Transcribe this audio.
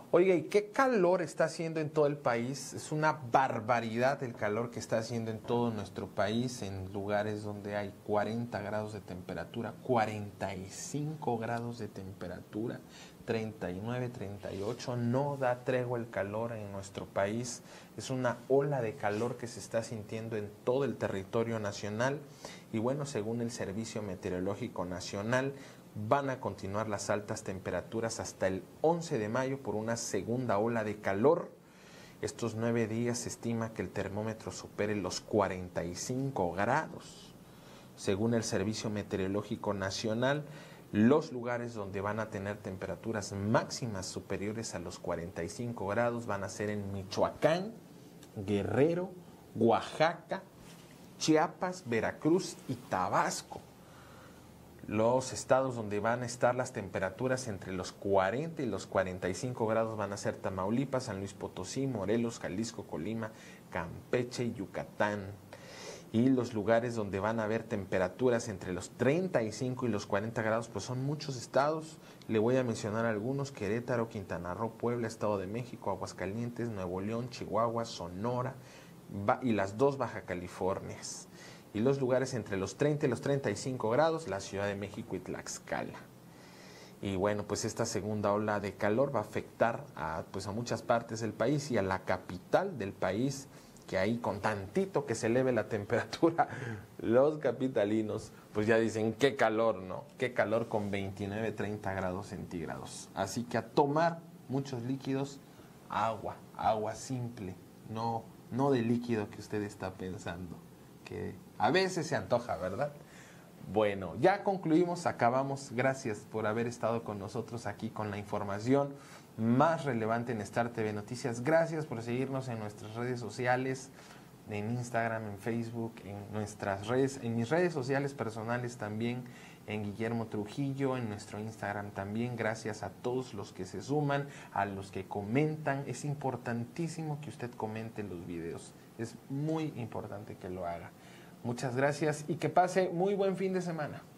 Oiga, ¿y qué calor está haciendo en todo el país? Es una barbaridad el calor que está haciendo en todo nuestro país, en lugares donde hay 40 grados de temperatura, 45 grados de temperatura, 39, 38. No da tregua el calor en nuestro país. Es una ola de calor que se está sintiendo en todo el territorio nacional. Y bueno, según el Servicio Meteorológico Nacional, van a continuar las altas temperaturas hasta el 11 de mayo por una segunda ola de calor. Estos 9 días se estima que el termómetro supere los 45 grados. Según el Servicio Meteorológico Nacional, los lugares donde van a tener temperaturas máximas superiores a los 45 grados van a ser en Michoacán, Guerrero, Oaxaca, Chiapas, Veracruz y Tabasco. Los estados donde van a estar las temperaturas entre los 40 y los 45 grados van a ser Tamaulipas, San Luis Potosí, Morelos, Jalisco, Colima, Campeche y Yucatán. Y los lugares donde van a haber temperaturas entre los 35 y los 40 grados, pues son muchos estados. Le voy a mencionar algunos: Querétaro, Quintana Roo, Puebla, Estado de México, Aguascalientes, Nuevo León, Chihuahua, Sonora y las 2 Baja Californias. Y los lugares entre los 30 y los 35 grados, la Ciudad de México y Tlaxcala. Y bueno, pues esta segunda ola de calor va a afectar a muchas partes del país y a la capital del país, que ahí con tantito que se eleve la temperatura, los capitalinos pues ya dicen qué calor, ¿no? Qué calor con 29, 30 grados centígrados. Así que a tomar muchos líquidos, agua simple, no de líquido que usted está pensando, que a veces se antoja, ¿verdad? Bueno, ya concluimos, acabamos. Gracias por haber estado con nosotros aquí con la información más relevante en Star TV Noticias. Gracias por seguirnos en nuestras redes sociales, en Instagram, en Facebook, en mis redes sociales personales también, en Guillermo Trujillo, en nuestro Instagram también. Gracias a todos los que se suman, a los que comentan. Es importantísimo que usted comente los videos. Es muy importante que lo haga. Muchas gracias y que pase muy buen fin de semana.